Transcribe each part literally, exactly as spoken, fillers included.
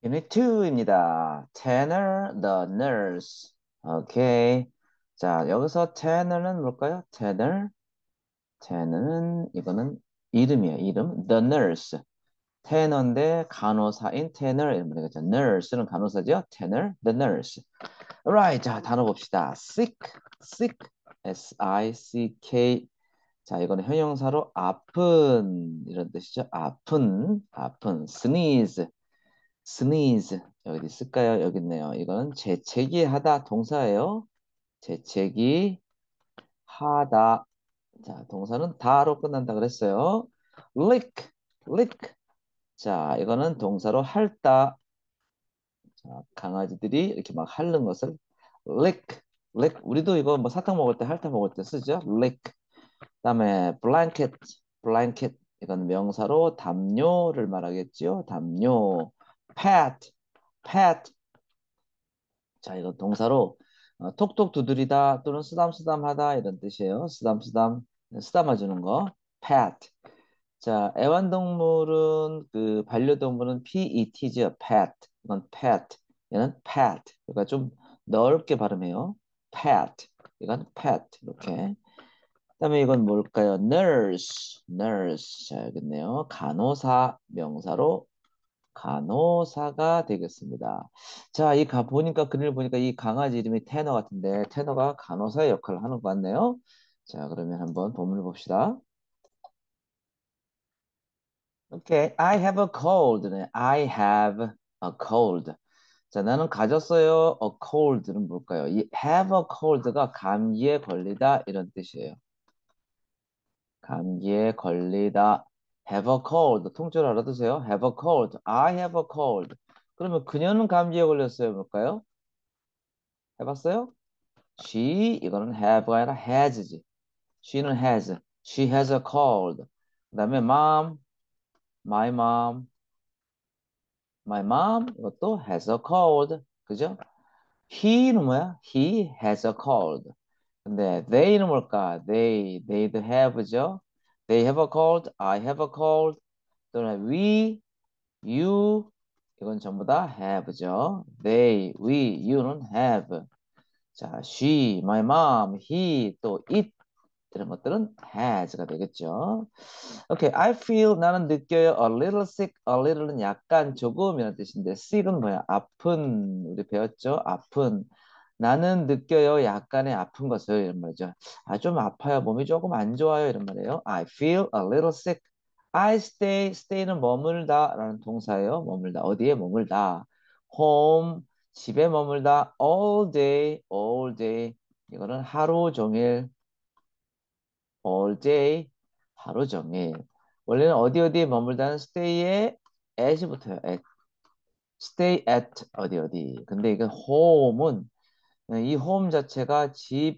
Unit 이입니다. Tanner the nurse. 오케이. 자, 여기서 Tanner는 뭘까요? Tanner. Tanner는 이거는 이름이에요. 이름. The nurse. Tanner인데 간호사인 Tanner 이런 되겠죠. Nurse는 간호사죠. Tanner the nurse. Alright. 자, 단어 봅시다. Sick. Sick. S I C K. 자, 이거는 형용사로 아픈 이런 뜻이죠. 아픈. 아픈. Sneeze. sneeze 여기 있을까요? 여기 있네요. 이거는 재채기 하다 동사예요. 재채기 하다. 자, 동사는 다로 끝난다 그랬어요. lick, lick. 자, 이거는 동사로 핥다. 자, 강아지들이 이렇게 막 핥는 것을 lick, lick. 우리도 이거 뭐 사탕 먹을 때 핥아 먹을 때 쓰죠. lick. 그다음에 blanket, blanket. 이건 명사로 담요를 말하겠죠. 담요. pat, pat. 자, 이거 동사로 어, 톡톡 두드리다 또는 쓰담쓰담하다 이런 뜻이에요. 쓰담쓰담, 쓰담아주는 거. pet. 자, 애완동물은 그 반려동물은 pet죠. pet. 이건 pet. 얘는 pet. 그러니까 좀 넓게 발음해요. pet. 이건 pet. 이렇게. 그다음에 이건 뭘까요? nurse. nurse. 자, 여기 있네요. 간호사 명사로 간호사가 되겠습니다. 자, 이 가, 보니까, 그림을 보니까 이 강아지 이름이 테너 같은데, 테너가 간호사의 역할을 하는 것 같네요. 자, 그러면 한번 본문을 봅시다. Okay, I have a cold. 네, I have a cold. 자, 나는 가졌어요. A cold는 뭘까요? 이 have a cold가 감기에 걸리다 이런 뜻이에요. 감기에 걸리다. have a cold. 통째로 알아두세요. have a cold. I have a cold. 그러면 그녀는 감기에 걸렸어요. 뭘까요? 해봤어요? She 이거는 have가 아니라 has지. She는 has. She has a cold. 그다음에 mom, my mom, my mom 이것도 has a cold. 그죠? He는 뭐야? He has a cold. 근데 they는 뭘까? They, they'd have죠. They have a cold. I have a cold. 또는 we, you 이건 전부 다 have죠. They, we, you는 have. 자, she, my mom, he, 또 it 이런 것들은 has가 되겠죠. 오케이, I feel 나는 느껴요. A little sick, a little는 약간 조금이라는 뜻인데 sick은 뭐야? 아픈 우리 배웠죠? 아픈 나는 느껴요. 약간의 아픈 것을 이런 말이죠. 아, 좀 아파요. 몸이 조금 안 좋아요. 이런 말이에요. I feel a little sick. I stay, stay는 머물다라는 동사예요. 머물다. 어디에 머물다? home, 집에 머물다. all day, all day. 이거는 하루 종일 all day 하루 종일. 원래는 어디 어디에 머물다는 stay에 at이 붙어요. at. stay at 어디 어디. 근데 이건 home은 이 home 자체가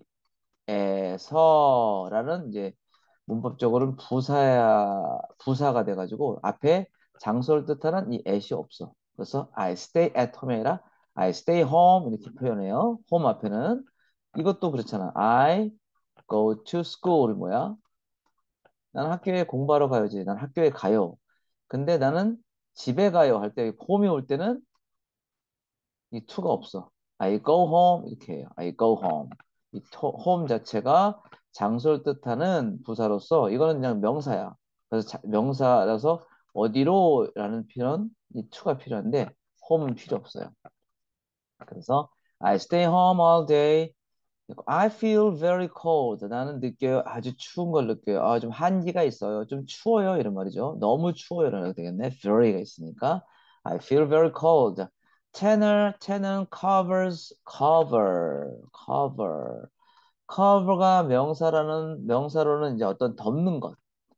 집에서라는 이제 문법적으로는 부사야 부사가 돼가지고 앞에 장소를 뜻하는 이 at이 없어. 그래서 I stay at home이 아니라 I stay home 이렇게 표현해요. home 앞에는 이것도 그렇잖아. I go to school 뭐야? 나는 학교에 공부하러 가야지. 난 학교에 가요. 근데 나는 집에 가요 할 때 홈이 올 때는 이 to가 없어. I go home 이렇게 해요. I go home. 이 to, home 자체가 장소를 뜻하는 부사로서 이거는 그냥 명사야. 그래서 자- 명사라서 어디로라는 표현 이 to가 필요한데 home은 필요 없어요. 그래서 I stay home all day. I feel very cold. 나는 느껴요. 아주 추운 걸 느껴요. 아, 좀 한기가 있어요. 좀 추워요. 이런 말이죠. 너무 추워요. 이런 거 되겠네. very가 있으니까. I feel very cold. Tanner, Tanner covers, cover, cover. cover가 명사라는, 명사로는 이제 어떤 덮는 것,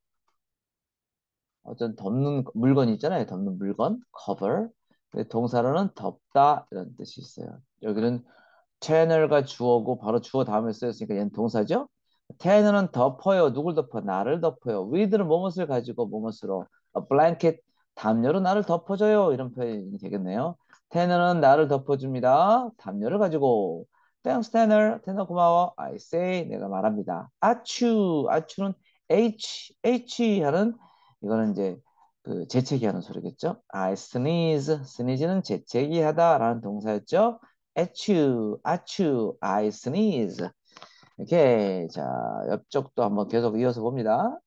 어떤 덮는 물건 있잖아요. 덮는 물건, cover. 근데 동사로는 덮다, 이런 뜻이 있어요. 여기는 테너가 주어고 바로 주어 다음에 쓰였으니까 얘는 동사죠. 테너는 덮어요. 누굴 덮어? 나를 덮어요. with는 뭐뭇을 가지고 뭐뭇으로 a blanket 담요로 나를 덮어줘요. 이런 표현이 되겠네요. 테너는 나를 덮어줍니다. 담요를 가지고 Thanks, 테너. 테너 고마워. I say 내가 말합니다. 아추 아추는 H H 하는 이거는 이제 그 재채기 하는 소리겠죠? I sneeze. sneeze는 재채기 하다라는 동사였죠? 아츄, 아츄, I sneeze. 오케이. 자, 옆쪽도 한번 계속 이어서 봅니다.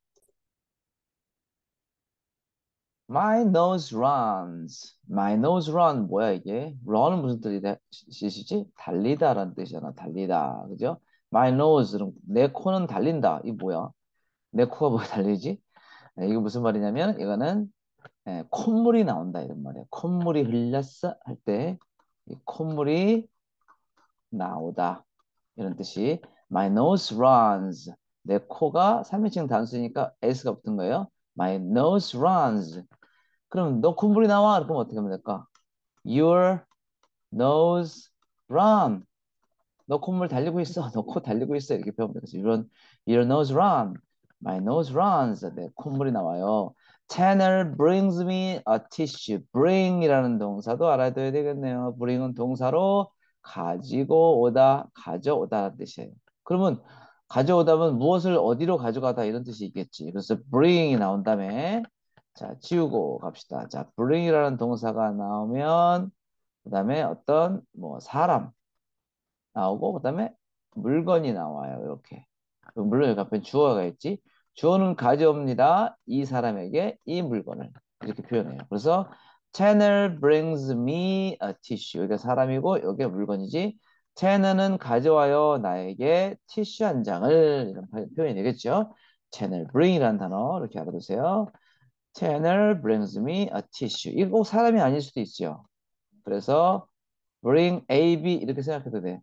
My nose runs. My nose run 뭐야 이게? run은 무슨 뜻이지? 달리다라는 뜻이잖아. 달리다. 그죠? My nose는 내 코는 달린다. 이 뭐야? 내 코가 뭐 달리지? 네, 이거 무슨 말이냐면 이거는 예, 콧물이 나온다 이런 말이야. 콧물이 흘렸어 할 때 이 콧물이 나오다 이런 뜻이 My nose runs. 내 코가 삼인칭 단수니까 s가 붙은 거예요. My nose runs. 그럼 너 콧물이 나와. 그럼 어떻게 하면 될까? Your nose run. 너 콧물 달리고 있어. 너 코 달리고 있어. 이렇게 배우면 되겠지. Your, your nose run. My nose runs. 내 콧물이 나와요. Tanner brings me a tissue. bring이라는 동사도 알아둬야 되겠네요. bring은 동사로 가지고 오다, 가져오다라는 뜻이에요. 그러면 가져오다면 무엇을 어디로 가져가다 이런 뜻이 있겠지. 그래서 bring이 나온 다음에 자, 지우고 갑시다. 자, bring이라는 동사가 나오면 그다음에 어떤 뭐 사람 나오고 그다음에 물건이 나와요. 이렇게. 물론 여기 앞에 주어가 있지. 주어는 가져옵니다. 이 사람에게 이 물건을 이렇게 표현해요. 그래서 Tanner brings me a tissue. 여기가 사람이고 여기가 물건이지. Tanner는 가져와요. 나에게 티슈 한 장을 이런 표현이 되겠죠. Tanner bring이라는 단어 이렇게 알아두세요. Tanner brings me a tissue. 이거 꼭 사람이 아닐 수도 있죠. 그래서 bring A, B 이렇게 생각해도 돼.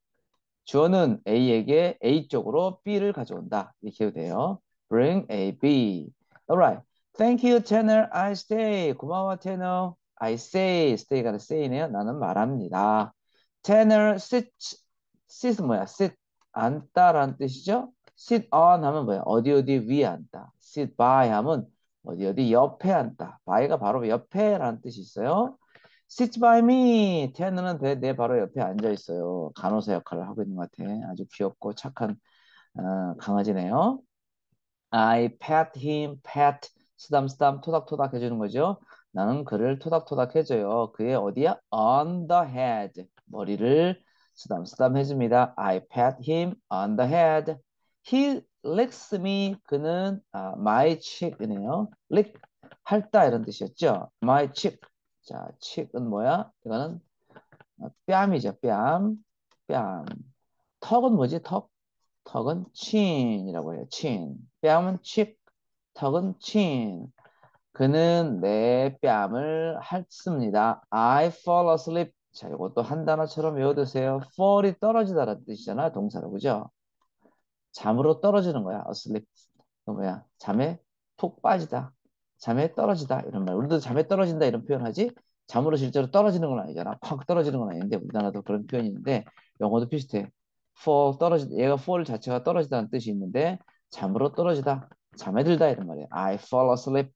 주어는 A에게 A 쪽으로 B를 가져온다. 이렇게 해도 돼요. Bring A, B. Alright. Thank you, Tanner. I stay. 고마워, Tanner. I say. stay가 say네요. 나는 말합니다. Tanner sits. sit 뭐야? sit. 앉다라는 뜻이죠? sit on 하면 뭐야? 어디 어디 위에 앉다. sit by 하면 어디 어디 옆에 앉다. by가 바로 옆에라는 뜻이 있어요. Sit by me. 태연은 내, 내 바로 옆에 앉아 있어요. 간호사 역할을 하고 있는 것 같아. 아주 귀엽고 착한 어, 강아지네요. I pat him, pat, 쓰담쓰담, 토닥토닥 해주는 거죠. 나는 그를 토닥토닥 해줘요. 그의 어디야? On the head. 머리를 쓰담쓰담 해줍니다. I pat him on the head. He licks me. 그는 아, my cheek이네요. lick, 핥다 이런 뜻이었죠. My cheek. 자, cheek은 뭐야? 이거는 뺨이죠. 뺨, 뺨. 턱은 뭐지? 턱? 턱은 chin이라고 해요. chin. 뺨은 cheek, 턱은 chin. 그는 내 뺨을 핥습니다. I fall asleep. 자, 이것도 한 단어처럼 외워두세요. fall이 떨어지다라는 뜻이잖아. 동사로, 그죠? 잠으로 떨어지는 거야. asleep. 그 뭐야? 잠에 푹 빠지다. 잠에 떨어지다. 이런 말. 우리도 잠에 떨어진다 이런 표현하지? 잠으로 실제로 떨어지는 건 아니잖아. 콱 떨어지는 건 아닌데 우리나라도 그런 표현이 있는데 영어도 비슷해. fall 떨어지다. 얘가 fall 자체가 떨어지다는 뜻이 있는데 잠으로 떨어지다. 잠에 들다 이런 말이야. I fall asleep.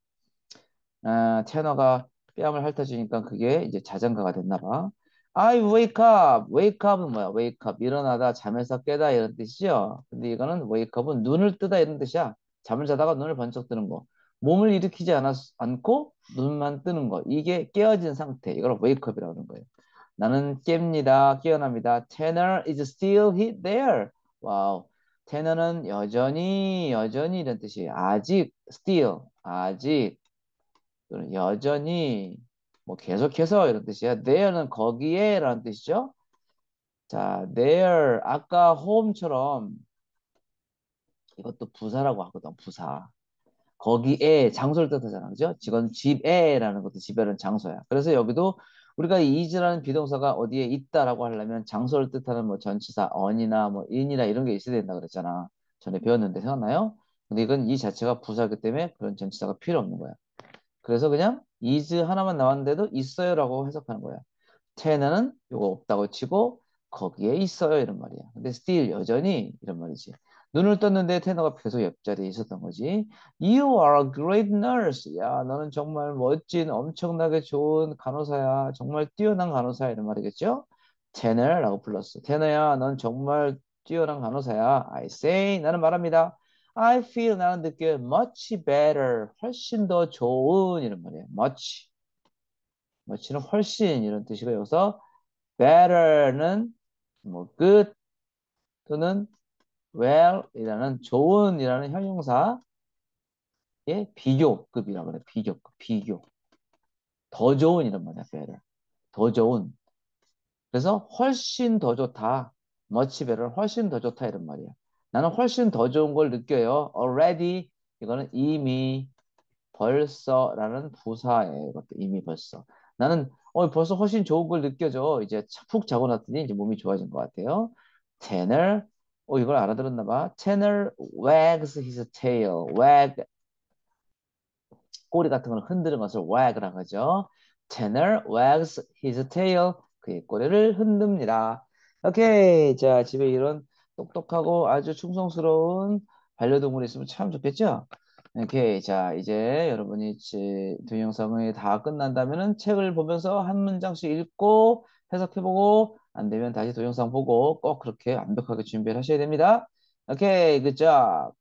아, 테너가 뺨을 핥아주니까 그게 이제 자장가가 됐나 봐. I wake up. wake up은 뭐야? wake up. 일어나다, 잠에서 깨다 이런 뜻이죠. 근데 이거는 wake up은 눈을 뜨다 이런 뜻이야. 잠을 자다가 눈을 번쩍 뜨는 거. 몸을 일으키지 않았, 않고 눈만 뜨는 거. 이게 깨어진 상태. 이걸 wake up이라고 하는 거예요. 나는 깹니다. 깨어납니다. Tanner is still he- there. 와우. 테너는 여전히, 여전히 이런 뜻이에요. 아직, still, 아직. 또는 여전히 뭐 계속해서 이런 뜻이야. there는 거기에라는 뜻이죠. 자, there 아까 home처럼 이것도 부사라고 하거든. 부사. 거기에 장소를 뜻하잖아. 그죠? 지금 집에라는 것도 집에는 장소야. 그래서 여기도 우리가 is라는 비동사가 어디에 있다라고 하려면 장소를 뜻하는 뭐 전치사 on이나 뭐 in이나 이런 게 있어야 된다 그랬잖아. 전에 배웠는데 생각나요? 근데 이건 이 자체가 부사기 때문에 그런 전치사가 필요 없는 거야. 그래서 그냥 is 하나만 나왔는데도 있어요라고 해석하는 거야. 테너는 요거 없다고 치고 거기에 있어요 이런 말이야. 근데 still 여전히 이런 말이지. 눈을 떴는데 테너가 계속 옆자리에 있었던 거지. You are a great nurse. 야, 너는 정말 멋진, 엄청나게 좋은 간호사야. 정말 뛰어난 간호사야 이런 말이겠죠? 테너라고 불렀어. 테너야, 넌 정말 뛰어난 간호사야. I say, 나는 말합니다. I feel 나는 느껴요. much better. 훨씬 더 좋은 이런 말이에요. much. much는 훨씬 이런 뜻이고 여기서 better는 뭐 good 또는 well이라는 좋은이라는 형용사의 비교급이라고 그래. 비교급, 비교. 더 좋은 이런 말이야. better. 더 좋은. 그래서 훨씬 더 좋다. much better. 훨씬 더 좋다 이런 말이야. 나는 훨씬 더 좋은 걸 느껴요. already. 이거는 이미 벌써라는 부사예요. 이것도 이미 벌써. 나는 어 벌써 훨씬 좋은 걸 느껴져. 이제 푹 자고 났더니 이제 몸이 좋아진 것 같아요. Tanner, 어 이걸 알아들었나 봐. Tanner wags his tail. wag 꼬리 같은 걸 흔드는 것을 wag라고 하죠. Tanner wags his tail. 그의 꼬리를 흔듭니다. 오케이. 자, 집에 이런 똑똑하고 아주 충성스러운 반려동물이 있으면 참 좋겠죠? 오케이. 자, 이제 여러분이 제 동영상이 다 끝난다면은 책을 보면서 한 문장씩 읽고 해석해보고 안 되면 다시 동영상 보고 꼭 그렇게 완벽하게 준비를 하셔야 됩니다. 오케이. 굿잡.